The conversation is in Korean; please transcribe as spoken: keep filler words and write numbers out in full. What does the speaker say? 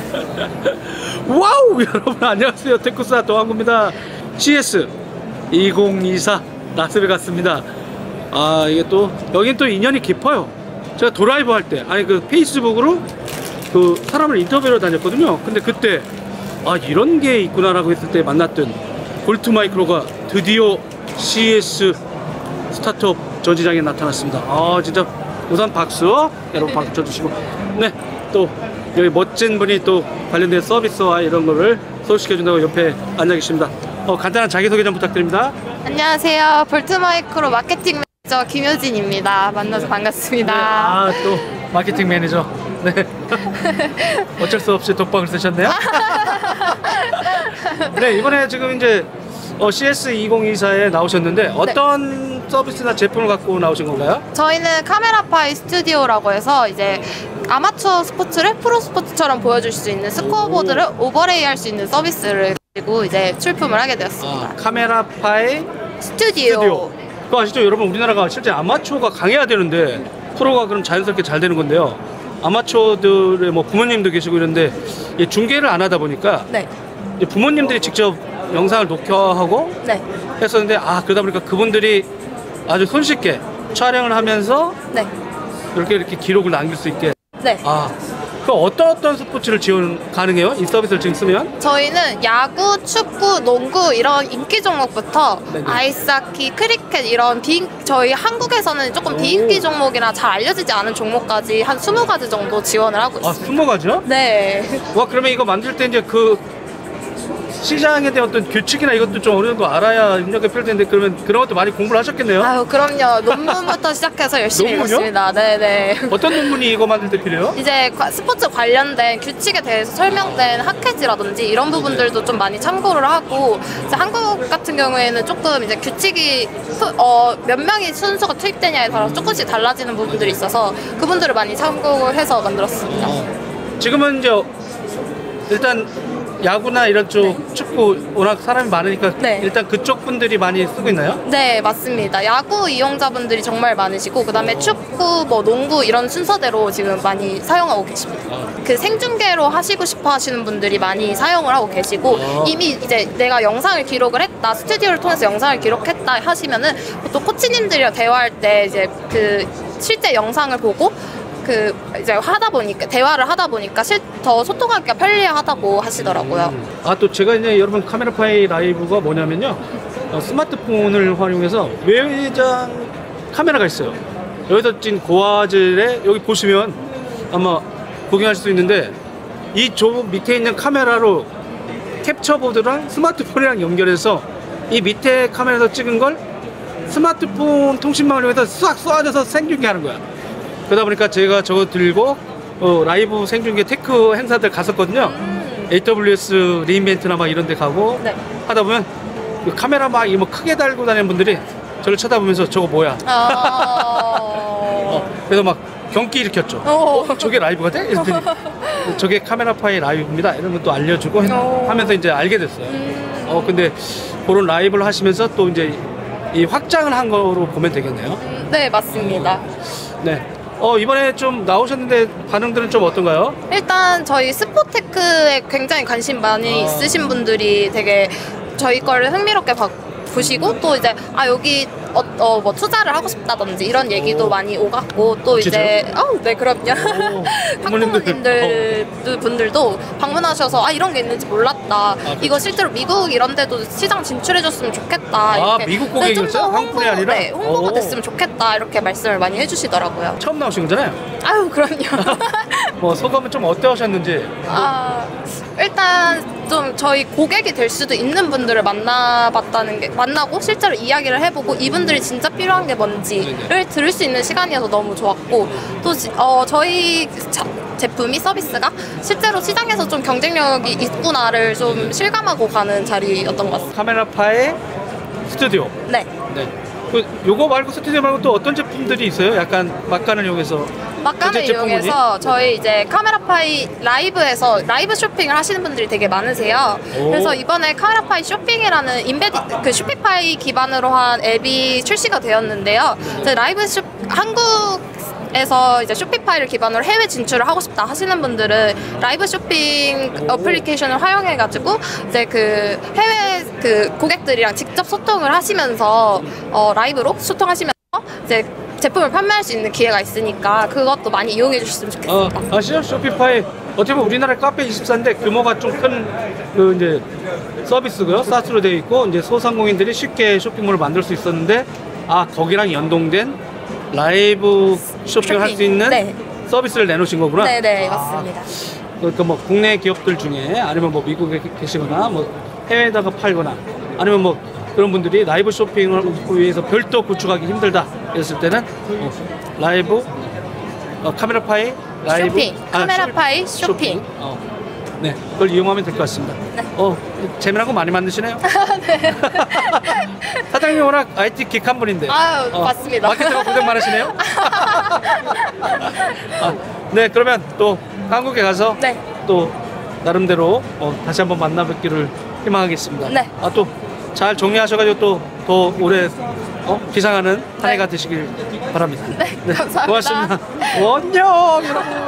와우! 여러분 안녕하세요. 테크스타 도항구입니다. 씨에스 이천이십사 라스베가스입니다. 아 이게 또 여긴 또 인연이 깊어요. 제가 도라이브 할 때 아니 그 페이스북으로 그 사람을 인터뷰로 다녔거든요. 근데 그때 아 이런 게 있구나 라고 했을 때 만났던 볼트 마이크로가 드디어 씨에스 스타트업 전시장에 나타났습니다. 아 진짜 우선 박수 여러분 박수 쳐주시고 네 또 여기 멋진 분이 또 관련된 서비스와 이런 거를 소개시켜준다고 옆에 앉아 계십니다. 어, 간단한 자기소개 좀 부탁드립니다. 안녕하세요. 볼트 마이크로 마케팅 매니저 김효진입니다. 만나서 반갑습니다. 네, 아 또 마케팅 매니저. 네. 어쩔 수 없이 독박을 쓰셨네요. 네 이번에 지금 이제 어, 씨에스 이천이십사에 나오셨는데 어떤 네. 서비스나 제품을 갖고 나오신 건가요? 저희는 카메라파이 스튜디오라고 해서 이제 아마추어 스포츠를 프로 스포츠처럼 보여줄 수 있는 스코어보드를 오버레이 할 수 있는 서비스를 가지고 이제 출품을 하게 되었습니다. 아, 카메라파이 스튜디오. 스튜디오. 그거 아시죠? 여러분 우리나라가 실제 아마추어가 강해야 되는데 프로가 그럼 자연스럽게 잘 되는 건데요. 아마추어들의 뭐 부모님도 계시고 이런데 중계를 안 하다 보니까 네. 이제 부모님들이 직접 영상을 녹화하고 네. 했었는데 아 그러다 보니까 그분들이 아주 손쉽게 촬영을 하면서 네. 이렇게 이렇게 기록을 남길 수 있게 네. 아 그 어떤 어떤 스포츠를 지원 가능해요? 이 서비스를 지금 쓰면? 저희는 야구, 축구, 농구 이런 인기 종목부터 네네. 아이스하키, 크리켓 이런 비, 저희 한국에서는 조금 오. 비인기 종목이나 잘 알려지지 않은 종목까지 한 스무 가지 정도 지원을 하고 아 있습니다. 스무 가지요? 네. 와 그러면 이거 만들 때 이제 그 시장에 대한 어떤 규칙이나 이것도 좀 어느 정도 알아야 입력이 필요할 텐데 그러면 그런 것도 많이 공부를 하셨겠네요? 아유 그럼요. 논문부터 시작해서 열심히 논문이요? 읽었습니다. 네네. 어떤 논문이 이거 만들 때 필요해요? 이제 스포츠 관련된 규칙에 대해서 설명된 학회지라든지 이런 부분들도 좀 많이 참고를 하고 이제 한국 같은 경우에는 조금 이제 규칙이 어, 몇 명이 순서가 투입되냐에 따라서 조금씩 달라지는 부분들이 있어서 그분들을 많이 참고해서 만들었습니다. 어. 지금은 이제 일단 야구나 이런 쪽 네. 축구 워낙 사람이 많으니까 네. 일단 그쪽 분들이 많이 쓰고 있나요? 네 맞습니다. 야구 이용자분들이 정말 많으시고 그 다음에 축구, 뭐 농구 이런 순서대로 지금 많이 사용하고 계십니다. 아. 그 생중계로 하시고 싶어 하시는 분들이 많이 사용을 하고 계시고 아. 이미 이제 내가 영상을 기록을 했다 스튜디오를 통해서 영상을 기록했다 하시면은 보통 코치님들이랑 대화할 때 이제 그 실제 영상을 보고 그 이제 하다 보니까 대화를 하다 보니까 실, 더 소통하기가 편리하다고 하시더라고요. 음. 아 또 제가 이제 여러분 카메라파이 라이브가 뭐냐면요 어, 스마트폰을 활용해서 외장 카메라가 있어요. 여기서 찐 고화질에 여기 보시면 아마 구경하실 수 있는데 이 조 밑에 있는 카메라로 캡처보드랑 스마트폰이랑 연결해서 이 밑에 카메라에서 찍은 걸 스마트폰 통신망을 이용해서 싹 쏘아져서 생중계하는 거야. 그러다 보니까 제가 저거 들고 어, 라이브 생중계 테크 행사들 갔었거든요. 음. 에이더블유에스 리인벤트나 막 이런 데 가고 네. 하다 보면 그 카메라 막 이거 크게 달고 다니는 분들이 저를 쳐다보면서 저거 뭐야? 아... 어, 그래서 막 경기 일으켰죠. 어, 저게 라이브가 돼? 이랬더니 저게 카메라파이 라이브입니다. 이런 것도 알려주고 하면서 이제 알게 됐어요. 음. 어 근데 그런 라이브를 하시면서 또 이제 이 확장을 한 거로 보면 되겠네요. 음, 네 맞습니다. 네. 어 이번에 좀 나오셨는데 반응들은 좀 어떤가요? 일단 저희 스포테크에 굉장히 관심 많이 아. 있으신 분들이 되게 저희 거를 흥미롭게 봐, 보시고 또 이제 아 여기 어, 어, 뭐 투자를 하고 싶다든지 이런 얘기도 오. 많이 오갔고 또 아, 이제 어, 네 그럼요. 학부모님들 분들도 방문하셔서 아 이런 게 있는지 몰랐다. 아, 이거 실제로 미국 이런 데도 시장 진출해줬으면 좋겠다. 아 이렇게. 미국 고객이었어요? 한국이 아니라? 네 홍보가 오. 됐으면 좋겠다 이렇게 말씀을 많이 해주시더라고요. 처음 나오신 거잖아요? 아유 그럼요. 뭐 소감은 좀 어떠셨는지? 아 일단 좀 저희 고객이 될 수도 있는 분들을 만나봤다는 게 만나고 실제로 이야기를 해보고 이분들이 진짜 필요한 게 뭔지를 네네. 들을 수 있는 시간이어서 너무 좋았고 또 어, 저희 자, 제품이 서비스가 실제로 시장에서 좀 경쟁력이 있구나를 좀 실감하고 가는 자리였던 것 같습니다. 카메라파의 스튜디오. 네. 네. 그 요거 말고 스튜디오 말고 또 어떤 제품들이 있어요? 약간 막간을 이용해서 막간을 이용해서 저희 이제 카메라파이 라이브에서 라이브 쇼핑을 하시는 분들이 되게 많으세요. 오. 그래서 이번에 카메라파이 쇼핑이라는 인베디 그 쇼피파이 기반으로 한 앱이 출시가 되었는데요. 라이브 쇼 한국 에서 이제 쇼피파이를 기반으로 해외 진출을 하고 싶다 하시는 분들은 라이브 쇼핑 어플리케이션을 활용해가지고 이제 그 해외 그 고객들이랑 직접 소통을 하시면서 어, 라이브로 소통하시면서 이제 제품을 판매할 수 있는 기회가 있으니까 그것도 많이 이용해 주셨으면 어, 좋겠습니다. 아시죠? 쇼피파이 어떻게 보면 우리나라 카페 이십사인데 규모가 좀 큰 그 이제 서비스고요. 사스로 되어 있고 이제 소상공인들이 쉽게 쇼핑몰을 만들 수 있었는데 아 거기랑 연동된 라이브 쇼핑을 할 수 있는 네. 서비스를 내놓으신 거구나. 네네 맞습니다. 그러니까 뭐 국내 기업들 중에 아니면 뭐 미국에 계시거나 뭐 해외에다가 팔거나 아니면 뭐 그런 분들이 라이브 쇼핑을 위해서 별도 구축하기 힘들다 했을 때는 어, 라이브 어, 카메라파이 라이브 쇼핑, 카메라파이 쇼핑. 어, 네, 그걸 이용하면 될 것 같습니다. 네. 어, 재미난 거 많이 만드시네요. 네. 사장님 워낙 아이티 킥한 분인데. 아유, 맞습니다. 마케터가 고생 많으시네요. 아, 네, 그러면 또 한국에 가서 네. 또 나름대로 어, 다시 한번 만나뵙기를 희망하겠습니다. 네. 아, 또 잘 정리하셔가지고 또 더 오래 어? 기상하는 한 해가 되시길 바랍니다. 네, 감사합니다. 고맙습니다. 안녕, 여러분.